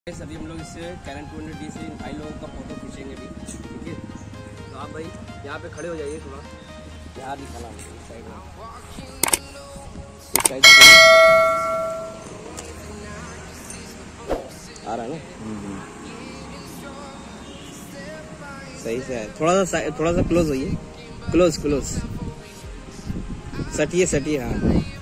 अभी हम लोग इससे कैनन 200D से इन भाई लोगों का फोटो खींचेंगे भी, ठीक है। तो आप भाई यहाँ पे खड़े हो जाइए, थोड़ा यहाँ दिखाना मुझे इस साइड में, इस साइड आ रहा है ना, सही से है। थोड़ा सा क्लोज होइए, क्लोज सटिए हाँ।